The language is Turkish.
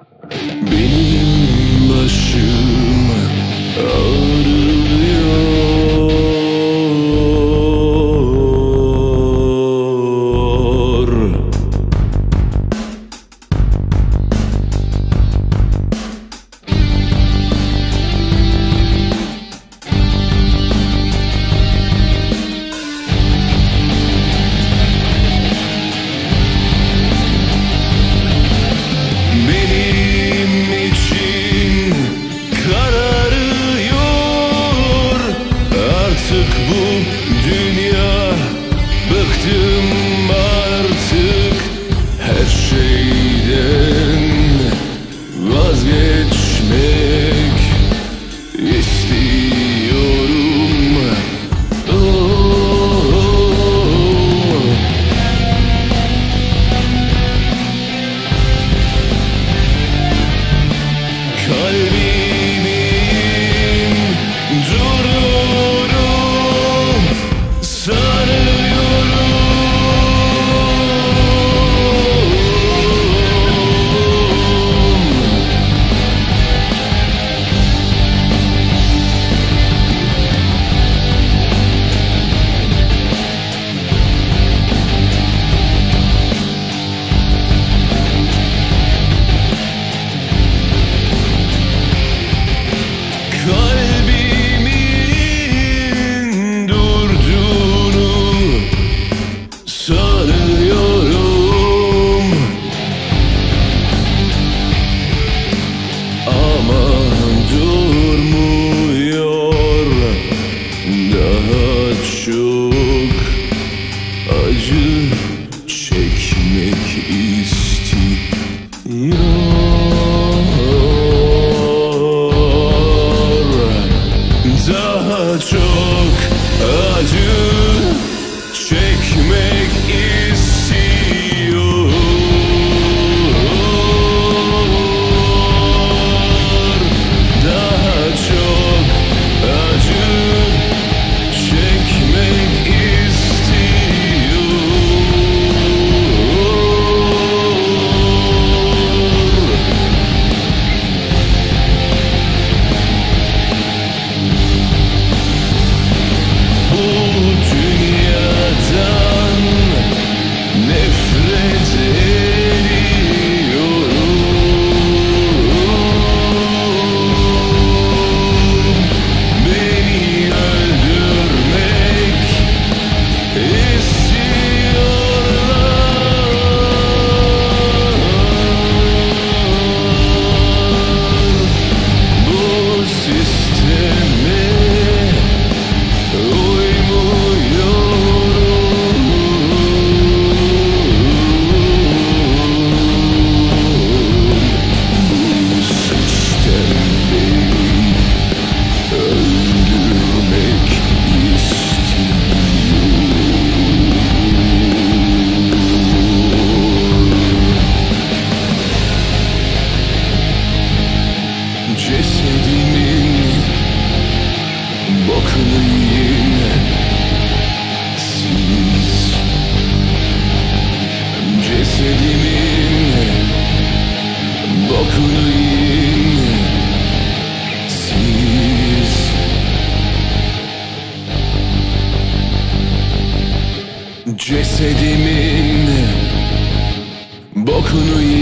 Benim başım ağrıyor. Benim için kararıyor artık bu dünya. Bıktım artık her şeyden, vazgeçmek istiyorum. Kalbimin dururu kalbimin durduğunu sanıyorum, ama durmuyor. Daha çok acı çekmek istiyor. Daha çok acı çekmek istiyor. Daha çok acı çekmek istiyor. Bu dünyadan nefret ediyorum. Beni öldürmek istiyorlar. Bu sisteme cesedimin bokunu yiyin siz. Cesedimin bokunu yiyin siz. Cesedimin bokunu yiyin.